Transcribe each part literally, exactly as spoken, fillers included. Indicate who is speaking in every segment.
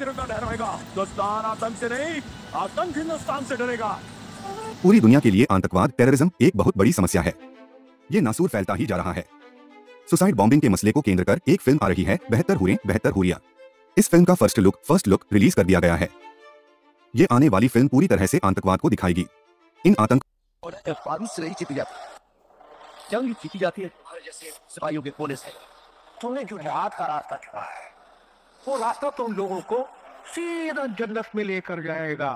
Speaker 1: तिरंगा लहराएगा। हिंदुस्तान आतंक से नहीं, आतंक हिंदुस्तान से डरेगा।
Speaker 2: पूरी दुनिया के लिए आतंकवाद टेररिज्म एक बहुत बड़ी समस्या है। ये नासूर फैलता ही जा रहा है। सुसाइड बॉम्बिंग के मसले को केंद्र कर एक फिल्म आ रही है, बहत्तर हुरें बहत्तर हुरिया। इस फिल्म का first look first look release कर दिया गया है। ये आने वाली फिल्म पूरी तरह से आतंकवाद को दिखाएगी। इन आतंक
Speaker 1: और से नहीं जीती जाती, जंग जीती जाती है जैसे सिपाहियों के कोने से। तुमने जो रात का रास्ता चुना है, वो रास्ता तुम लोगों को सीधा जन्नत में लेकर जाएगा।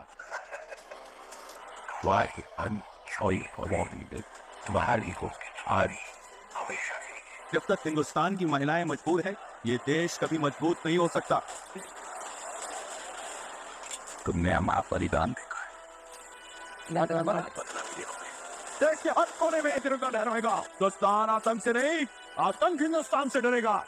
Speaker 1: तुम्हारी को हमेशा जब तक हिंदुस्तान की महिलाएं मजबूत है, ये देश कभी मजबूत नहीं हो सकता। तुमने हमारा बलिदान देखा है, देश के हर कोने में तिरंगा लहराएगा। हिंदुस्तान आतंक से नहीं, आतंक हिंदुस्तान से डरेगा।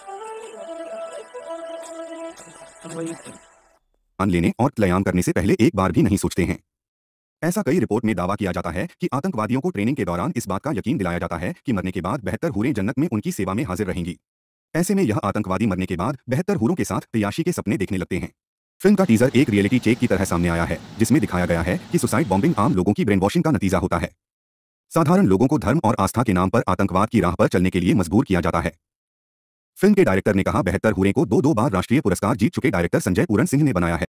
Speaker 2: जान लेने और क्लयाम करने से पहले एक बार भी नहीं सोचते हैं। ऐसा कई रिपोर्ट में दावा किया जाता है कि आतंकवादियों को ट्रेनिंग के दौरान इस बात का यकीन दिलाया जाता है कि मरने के बाद बहत्तर हुरें जन्नत में उनकी सेवा में हाजिर रहेंगी। ऐसे में यह आतंकवादी मरने के बाद बहत्तर हुरों के साथ तयाशी के सपने देखने लगते हैं। फिल्म का टीजर एक रियलिटी चेक की तरह सामने आया है, जिसमें दिखाया गया है कि सुसाइड बॉम्बिंग आम लोगों की ब्रेन वॉशिंग का नतीजा होता है। साधारण लोगों को धर्म और आस्था के नाम पर आतंकवाद की राह पर चलने के लिए मजबूर किया जाता है। फिल्म के डायरेक्टर ने कहा, बहत्तर हुरें को दो दो बार राष्ट्रीय पुरस्कार जीत चुके डायरेक्टर संजय पूरन सिंह ने बनाया है।